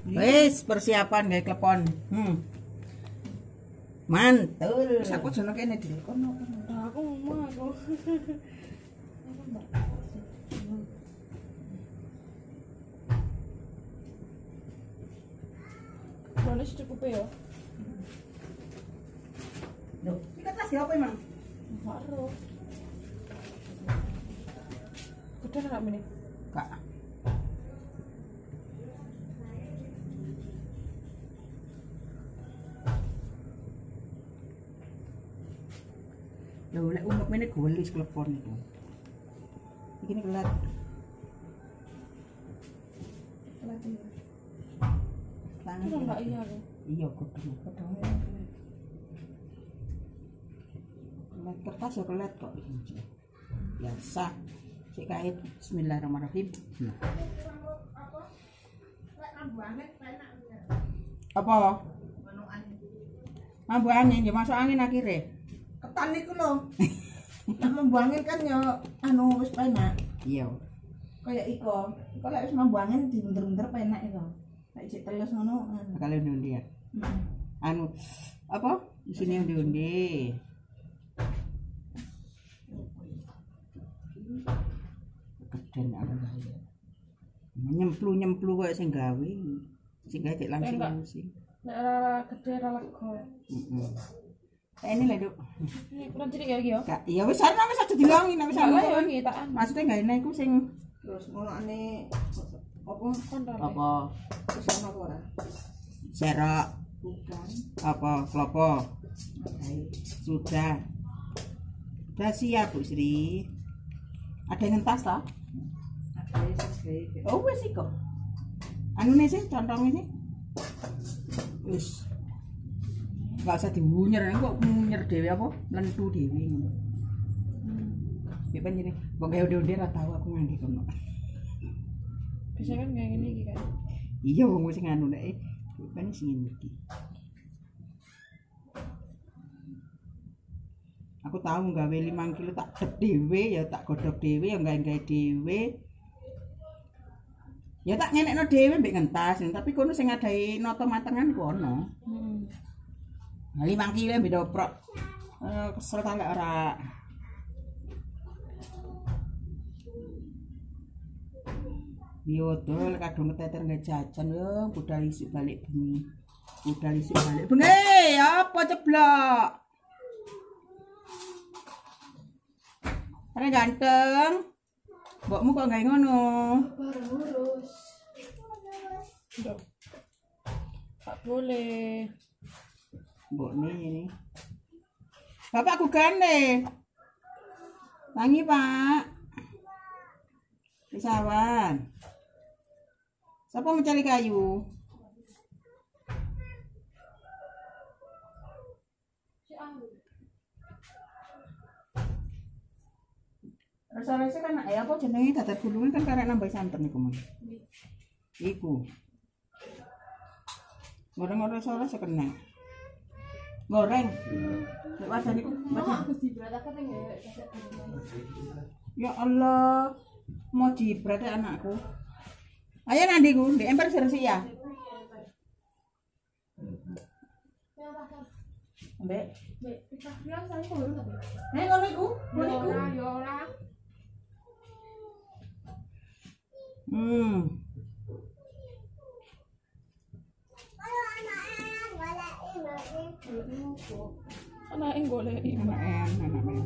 Wis persiapan gawe klepon. Mantul. Wis aku jono kene dhewe kono. Aku ngomong aku. Boleh cukup ya? Loh, iki kertas ya apa emang? Baru. Gede enggak ini? Kak. Lho, lek umuk mene golis klepon itu. Iki nek kelat. Tangan Enggak iya aku. Iya, godhong. Kelat kertas ya kelat kok. Biasa. Sik kae bismillahirrahmanirrahim. Apa? Mambu angin ya masuk angin akhirnya. Ketan niku lho. Nek membuangin kan ya anu wis penak. Iya. Kayak iko. Iko lek wis membuangin dibentar-bentar penak iku. Nek cek telus ngono. Kalau undi ya. Anu apa? Di sini undi. Keden aku gawe. Nyemplu kok sing gawe. Sing gawe dik langsung sih. Nek ora gede ora lega. Ini lah, Duk. Ini kurang cilik ya iki ya. Kak, ya wis ana wis aja dilongi nek wis ana. Ya iki takan. Maksudnya gaene iku sing Terus ngonoane apa Kontol. apa? terus ana apa ora? Serok Bukan. apa klopo. Sudah. Sudah siap, Bu Sri. Ada yang ngentas ta? Ada sing gawe. Oh wis iki kok. Anune sih contongnya sih. Wis. Enggak usah diwunyer, kok munyer dhewe apa? Lentu dhewe ngono. Ya panjene, kok gawe undi ra tau aku ngangge kono. Bisa kan kayak gini iki kan. Iya wong sing anu nek kan sing iki. Aku tahu gawe 5 kilo tak dep dhewe ya tak godhog dhewe ya gawe dhewe. Ya tak ngenekno dhewe mbek ngentas, tapi kono sing ngadahi nata matengan kono. 5 kilo mbek doprok. Kesel ta lek ora. Yo dol kadung keteter nggak jajan yo budal isuk balik bengi. Budal isuk balik bengi. Apa ceblok? Are ganteng. Mbokmu kok gawe ngono? Bareng ngurus. Udah. Tak boleh. Mbokne ini. Bapakku gane. Tangi, Pak. Pisawan. Siapa mencari kayu? Rasa-rasa kan apa jenenge dadar gulungan kan karek nambah santen iku, Mas. Iku. Goreng-goreng rasa-rasa kena. Goreng. Nek wajan iku, Harus diberatakan ya. ya Allah. Mau jibrat anakku. Ayo nandiku, di emper sersi ya. Mbak, Kita bilang saya kok belum tapi. ngono iku, ngono iku. Ya ora. Anak yang golek iki. Anak.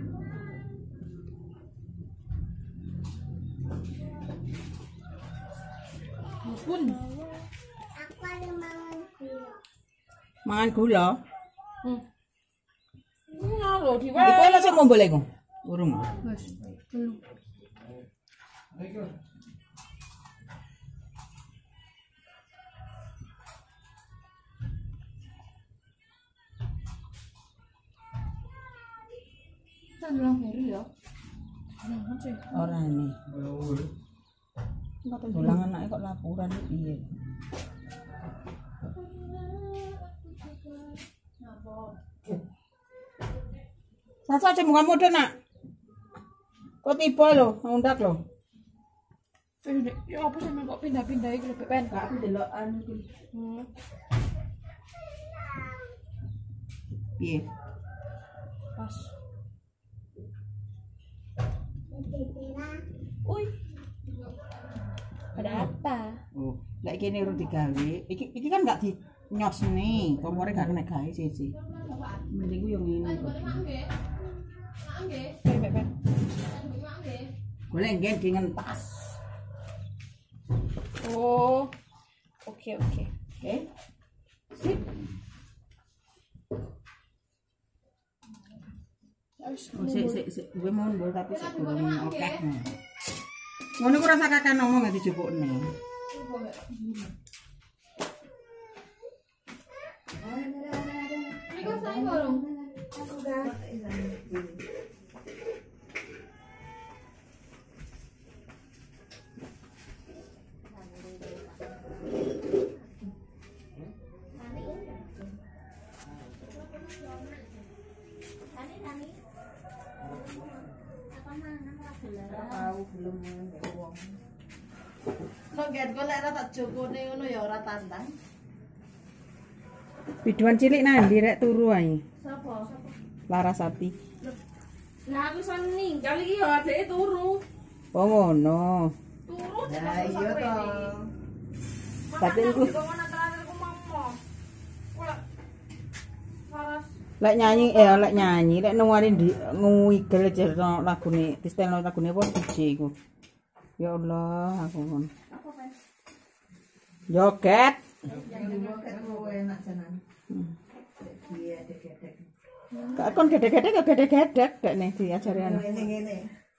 Pun. Mangan gula. Ngalo di Iku ana sing mau boleh iku. Urung. Wes. Belum. Kita bilang baru ya. Nah, sih. Ora ini. Tulang anake kok laporan iki piye? Sasa aja muka muda nak. Kok tiba lo, ngundak lo. Ya apa sampe kok pindah-pindah iki lho, Ben? Gak aku delok anu iki. Piye? Pas. Uy. Ada apa? Oh, lek kene urung digawe. Iki kan gak dinyos nih. Komore gak kena gawe sih. Mending ku yo ngene. Ben. Golek nggen dengan pas. Oh. Oke. Oke. Sip. Oh, sik. Gue mau ndol tapi sik durung akeh. Ngono ku rasa kakek ngomong gak dijupukne. Ini kok saya ngorong. Tahu belum wong. Nek get golek ra tak jokone ngono ya ora tantang. Biduan cilik nandi rek turu ae. Sapa? Larasati. Lah aku son ninggal iki ya adeke turu. Oh ngono. Turu Ya iya to. Tapi iku aku mau. Waras. lek nyanyi lek nuwari nguigel cerita lagune distel lagune apa DJ iku. Ya Allah, aku ngono. Apa Ben? Joget. Joget kowe enak janan. Iya, gedek. Kak kon gedhe-gedhe kok gedhe-gedhe gak nih diajari anu. Ngene.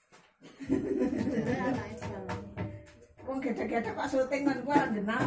Wong gedek-gedek kok syuting nang kuwi ora genah.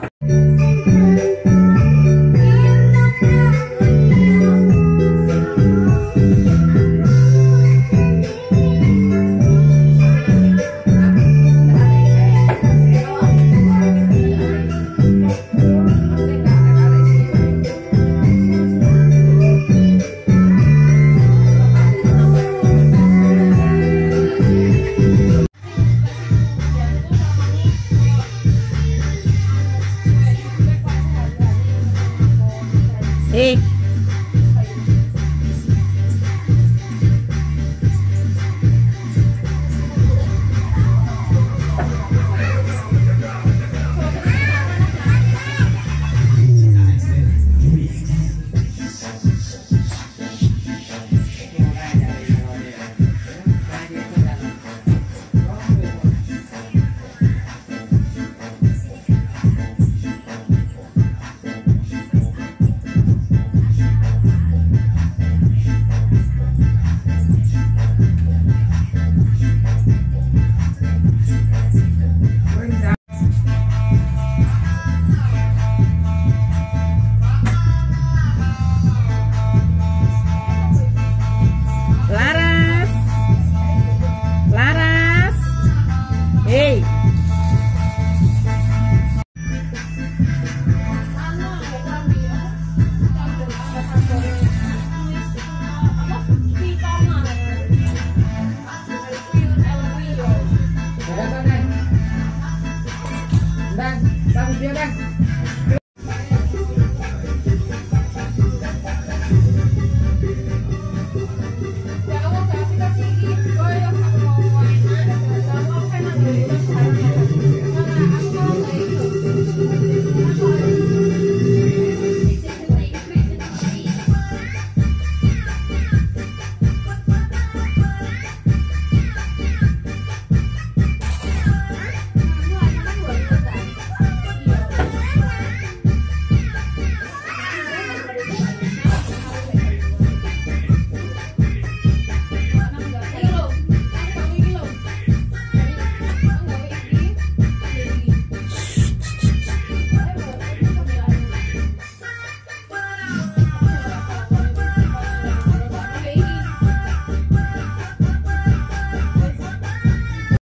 Dan, dia